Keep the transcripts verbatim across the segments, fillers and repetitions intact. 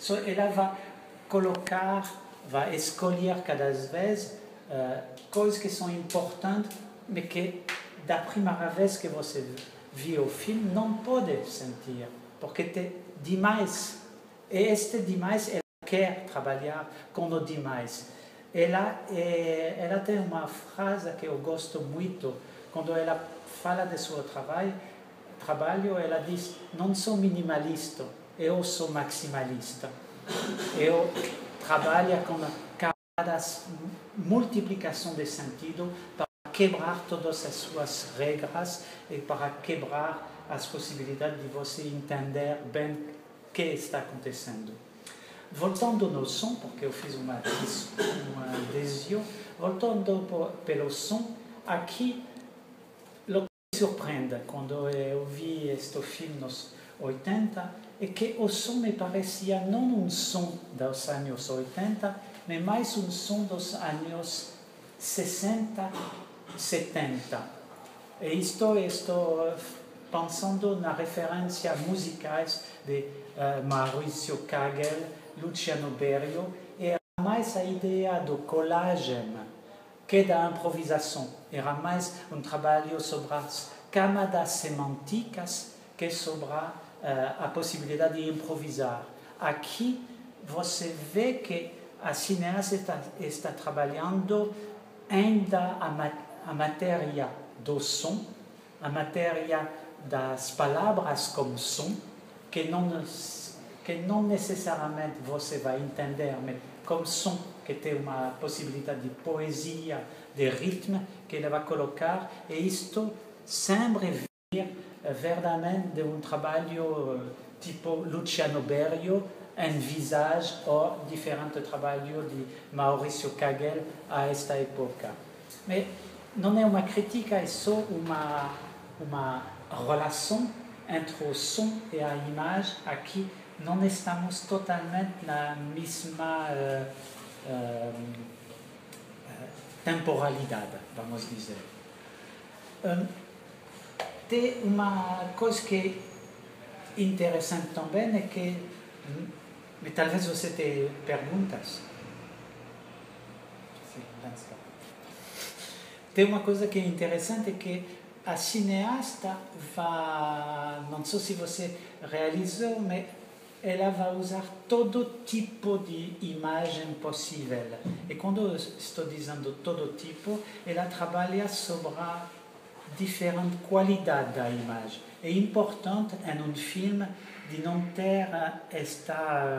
So, ela vai colocar, vai escolher cada vez uh, coisas que são importantes, mas que da primeira vez que você viu o filme não pode sentir, porque tem demais. E este demais, ela quer trabalhar com o demais. Ela, é, ela tem uma frase que eu gosto muito, quando ela fala de seu trabalho, trabalho ela diz, não sou minimalista, eu sou maximalista. Eu trabalho com cada multiplicação de sentido para quebrar todas as suas regras e para quebrar as possibilidades de você entender bem o que está acontecendo. Voltando no som, porque eu fiz uma, uma desvio, voltando por, pelo som, aqui, o que me surpreende quando eu vi este filme nos oitenta, é que o som me parecia não um som dos anos oitenta, mas mais um som dos anos sessenta, setenta. E isto estou pensando nas referências musicais de uh, Maurizio Kagel, Luciano Berio, era mais a ideia do collagem que da improvisação. Era mais um trabalho sobre as camadas semânticas que sobre uh, a possibilidade de improvisar. Aqui você vê que a cineasta está, está trabalhando ainda a, mat a matéria do som, a matéria das palavras como som, que não que não necessariamente você vai entender, mas como som, que tem uma possibilidade de poesia, de ritmo, que ele vai colocar, e isto sempre vir verdadeiramente de um trabalho tipo Luciano Berio, envisage ou diferente trabalho de Maurizio Kagel a esta época. Mas não é uma crítica, é só uma, uma relação entre o som e a imagem. Aqui não estamos totalmente na mesma uh, uh, temporalidade, vamos dizer. Um, tem uma coisa que é interessante também, é que, mas talvez você tenha perguntas. Tem uma coisa que é interessante, é que a cineasta vai, não sei se você realizou, mas ela vai usar todo tipo de imagem possível. E quando eu estou dizendo todo tipo, ela trabalha sobre a diferente qualidade da imagem. É importante em um filme de não ter esta...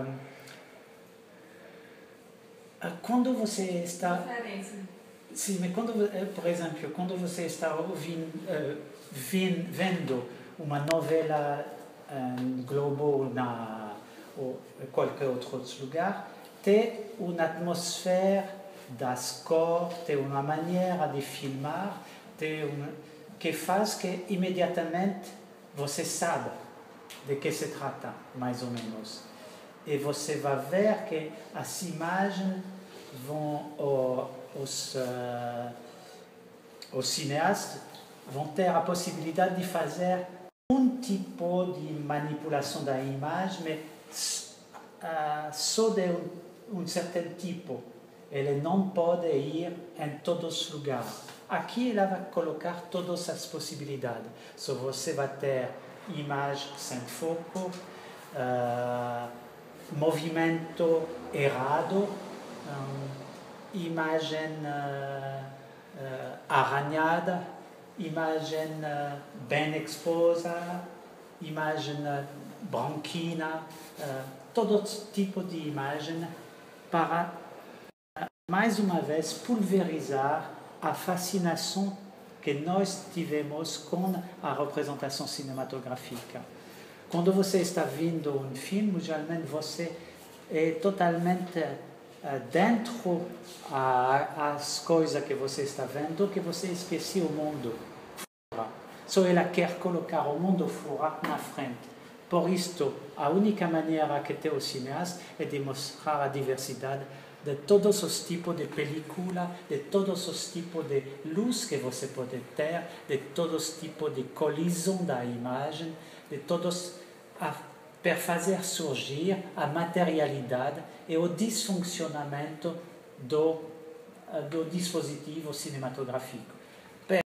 Quando você está... Sim, mas quando, por exemplo, quando você está ouvindo, uh, vendo uma novela em Globo na, ou qualquer outro lugar, tem uma atmosfera das cores, tem uma maneira de filmar, tem uma, que faz que imediatamente você sabe de que se trata, mais ou menos. E você vai ver que as imagens vão... Oh, Os, uh, os cineastas vão ter a possibilidade de fazer um tipo de manipulação da imagem, mas uh, só de um, um certo tipo. Ele não pode ir em todos os lugares. Aqui ela vai colocar todas as possibilidades. So, você vai ter imagem sem foco, uh, movimento errado, um, imagem uh, uh, arranhada, imagem uh, bem exposta, imagem uh, branquina, uh, todo tipo de imagem para, uh, mais uma vez, pulverizar a fascinação que nós tivemos com a representação cinematográfica. Quando você está vendo um filme, geralmente você é totalmente dentro as coisas que você está vendo, que você esqueceu o mundo fora. Só ela quer colocar o mundo fora na frente. Por isto, a única maneira que tem o cineasta é de mostrar a diversidade de todos os tipos de película, de todos os tipos de luz que você pode ter, de todos os tipos de colisão da imagem, de todos a per fazer surgir a materialidade e o disfuncionamento do, do dispositivo cinematográfico.